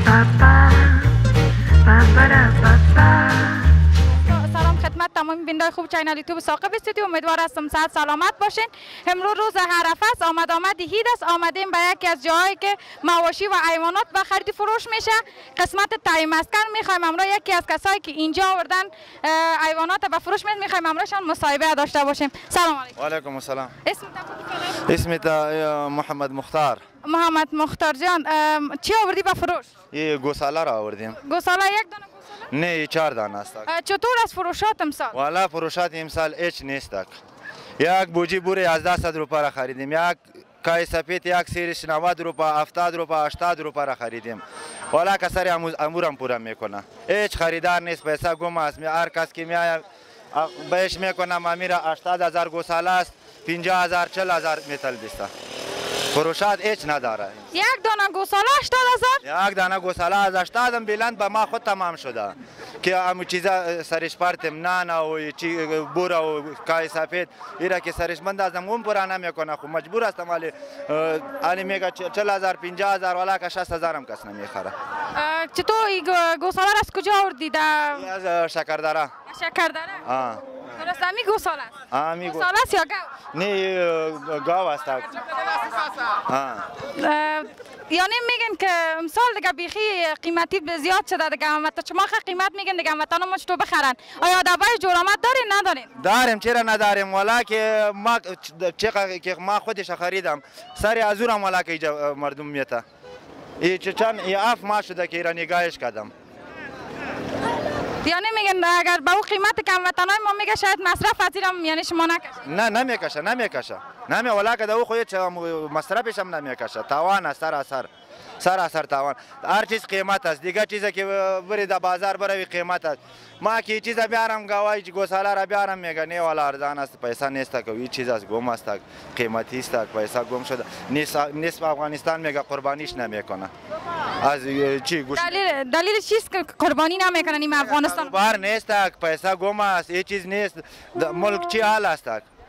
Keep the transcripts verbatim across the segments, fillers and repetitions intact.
سلام خدمت تمام بیننده خوب چینل یوتیوب ثاقب استودیو، امیدوار هستم صحت سلامت باشین. امروز روز عرفه است، آمد آمد عید است. آمدیم به یکی از جاهایی که مواشی و حیوانات به خرید فروش میشه. قسمت تای مسکن میخوایم امروز یکی از کسایی که اینجا آوردن حیوانات به فروش میاد میخوایم امروزشان مصاحبه داشته باشیم. سلام علیکم. و علیکم السلام. اسم تا اسم تا محمد مختار. محمد مختار جان، چی آوردی به فروش؟ یه گوساله را آوردیم. گوساله یک دانه گوساله؟ نه چهار دانه است. چطور از فروشات امسال؟ والا فروشات امسال هیچ نیست. یک بوجی بوری از ده روپیه را خریدیم. یک کای سفید یک سیرش نود روپیه، هفتاد روپیه، هشتاد روپیه را خریدیم. والا کسری امورم پورا میکنه. هیچ خریدار نیست، پیسه گم است. هر کس که میاد بهش میکنه ما میره هشتاد هزار گوساله است، پنجاه هزار، چهل هزار میتل بیسته. فروشات هیچ نداره. یک دانه گوساله هشتاد هزار؟ یک دانه گوساله از هشتاد هم بلند به ما خود تمام شده که همون چیزا سرش پرتم نان و چی بوره و کای سفید ایرا که سرش بند ازم اون پورا نمیکنه. خب مجبور هستم ولی علی میگه چهل هزار، پنجاه هزار، والا که شصت هزار هم کس نمیخره. چطور این گوساله را از کجا آوردید؟ از شکردره. شکردره؟ آه. درست همی گوساله است؟ آه می گوساله است یا گاو؟ نه گاو است. آه. یعنی میگن که امسال دیگه بیخی قیمتی زیاد شده دیگه، همت شما خیلی قیمت میگن دیگه همتان ما چطور بخرن؟ آیا دبای جرامت دارین ندارین؟ داریم، چرا نداریم؟ والا که ما چقدر که ما خودش خریدم سری ازورم والا که اینجا مردم میته. ای چند ای اف ما شده که ایران نگاهش کردم. یعنی میگن اگر به اون قیمت که هموطنای ما میگه شاید مصرف از اینم یعنی شما نکشه؟ نه نمیکشه، نمیکشه. نمی والا که دو خودت مصرفش هم نمیکشه. تاوان است سراسر. سراسر تاوان. هر چیز قیمت است. دیگه چیزی که بری در بازار بروی قیمت است. ما که چیزا بیارم گاوای گوساله را بیارم میگه نه والا ارزان است، پیسه نیست که این چیز از گم است، قیمتی است، پیسه گم شده. نیست افغانستان میگه قربانیش نمیکنه. از چی گوش دلیل دلیل چیست که قربانی نمیکنن این افغانستان؟ بار نیست، پیسه گم است، این چیز نیست. ملک چی حال است؟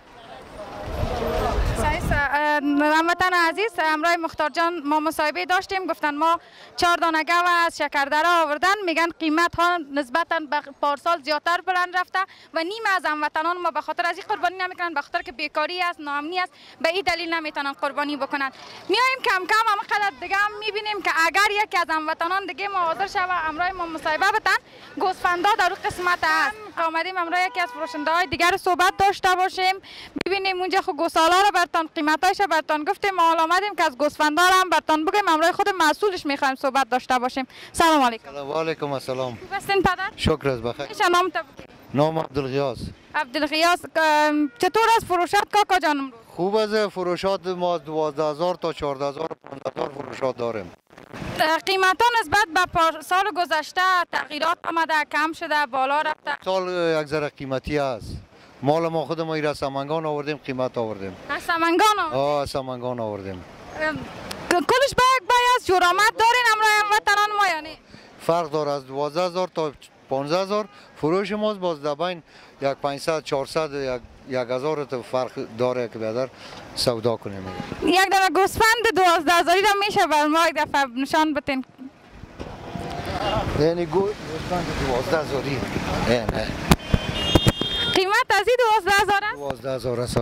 هموطن عزیز، امروز مختار جان ما مصاحبه داشتیم، گفتن ما چهار دانه گاو از شکردره آوردن، میگن قیمت ها نسبتا به پارسال زیادتر بلند رفته و نیم از هموطنان ما به خاطر از این قربانی نمیکنن، به خاطر که بیکاری است، ناامنی است، به این دلیل نمیتونن قربانی بکنن. میایم کم کم هم قدر دیگه هم میبینیم که اگر یکی از هموطنان دیگه ما حاضر شوه امروز ما مصاحبه بتن، گوسفندا در اون قسمت است. آمدیم امروز یکی از فروشنده های دیگر صحبت داشته باشیم، ببینیم اونجا خو گوساله رو برتون قیمتاش برتون گفتیم، ما حالا آمدیم که از گوسفندا هم برتون بگیم، امروز خود مسئولش میخوایم صحبت داشته باشیم. سلام علیکم. و علیکم السلام. خوب هستین پدر؟ شکر از بخیر. چه نام تو؟ نام عبدالغیاث. عبدالغیاث. چطور از فروشات کاکا جانم؟ خوب از فروشات ما دوازده هزار تا چهارده هزار پانزده هزار فروشات داریم. قیمتا نسبت به سال گذشته تغییرات آمده، کم شده، بالا رفته؟ سال یک ذره قیمتی است. مال ما خود ما ایرا سمنگان آوردیم، قیمت آوردیم. از سمنگان آوردیم؟ آه سمنگان آوردیم. کلش با یک بای از جرامت دارین امروز هموطنان ما یعنی؟ فرق داره، از دوازده هزار تا پانزده هزار فروش ماست، باز در بین یک پانصد چهارصد یک یک هزار تا فرق داره که بیادر سودا کنیم. یک دانه گوسفند دوازده هزاری را میشه بر ما یک دفعه نشان بتین؟ یعنی گوسفند دوازده هزاری نه قیمت از این دوازده هزار است؟ دوازده هزار است.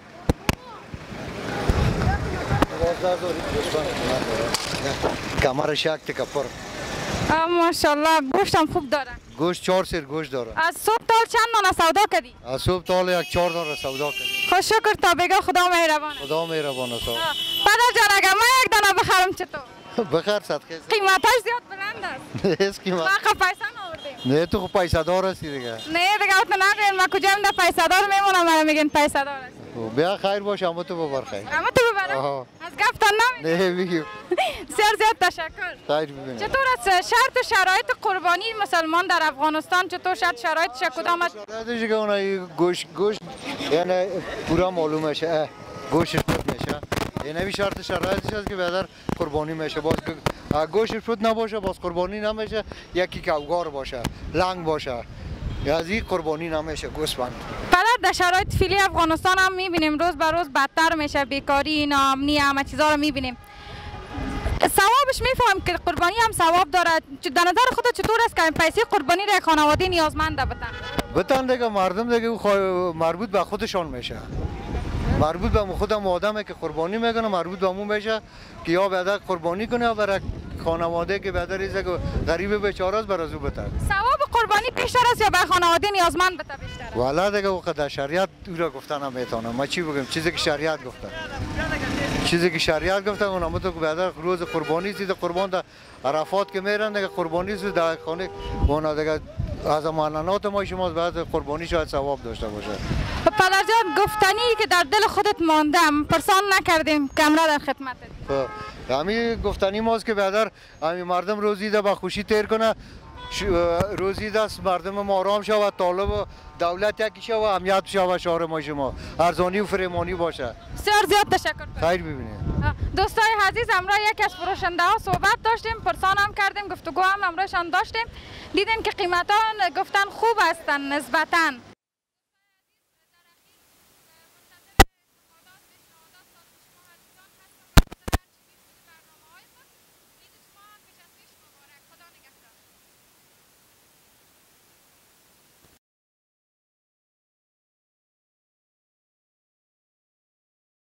دوازده هزاری گوسفند قیمت داره. کمرش یک تکه پر. ماشاءالله گوشت هم خوب داره. گوشت چهار سیر گوشت داره. از صبح تا چند دانه سودا کردی؟ از صبح تا یک چهار دانه سودا کردی. خوش شکر تا بگا خدا مهربانه. خدا مهربانه است. پدر جان اگر ما یک دانه بخرم چطور؟ بخیر صدقه. قیمتاش زیاد بلند است. است قیمت. ما خب پیسه نآوردیم. نه تو خب پیسه دار هستی دیگه. نه دیگه تو نگین، ما کجا هم پیسه دار میمونم، من میگن پیسه دار است. بیا خیر باشه، اما تو ببر خیر. اما تو ببرم؟ از گفتن نمی؟ نه میگیم. زیاد زیاد تشکر. خیر ببینم. چطور است شرط و شرایط قربانی مسلمان در افغانستان؟ چطور شرط شرایطش کدام است؟ شرایطش که اون گوشت گوشت یعنی پورا معلوم میشه، گوشتش فروت میشه. یعنی شرط شرایطش است که بیادر قربانی میشه. باز گوشتش فروت نباشه باز قربانی نمیشه، یکی کوگار باشه، لنگ باشه. از این قربانی نمیشه گوسفند. پدر در شرایط فعلی افغانستان هم میبینیم روز به روز بدتر میشه، بیکاری، ناامنی، همه چیزا رو میبینیم. ثوابش میفهم که قربانی هم ثواب داره. در نظر خودت چطور است که پیسه قربانی را خانواده نیازمند بتن؟ بتن دیگه مردم دیگه مربوط به خودشان میشه. مربوط به خودم آدمه که قربانی میکنه، مربوط به اون میشه که یا بعدا قربانی کنه یا برای خانواده که بعدا ریزه که غریب بیچاره است برازو بتن. ثواب قربانی بیشتر است یا به خانواده نیازمند بته بیشتر؟ والا دیگه وقت شریعت او را گفتن هم میتونم. ما چی بگم؟ چیزی که شریعت گفته. چیزی که شریعت گفته اونم تو که بعدا روز قربانی سید قربان در عرفات که میرن دیگه قربانی سید در خانه اونا دیگه از معلنات ما شما بعد قربانی شاید ثواب داشته باشه. پدر جان گفتنی که در دل خودت ماندم پرسان نکردیم کاملا در خدمتت. همین گفتنی ماست که بعدا همین مردم روزی ده با خوشی تیر کنه، روزی دست مردم ما آرام شود، طالب و دولت یکی شود، امنیت شود شهر ما شما ارزانی و فریمانی باشه. بسیار زیاد تشکر. خیر ببینید. دوستای عزیز امروز یکی از فروشنده ها صحبت داشتیم، پرسان هم کردیم، گفتگو هم امروزشان داشتیم. دیدیم که قیمتان گفتن خوب هستن نسبتاً.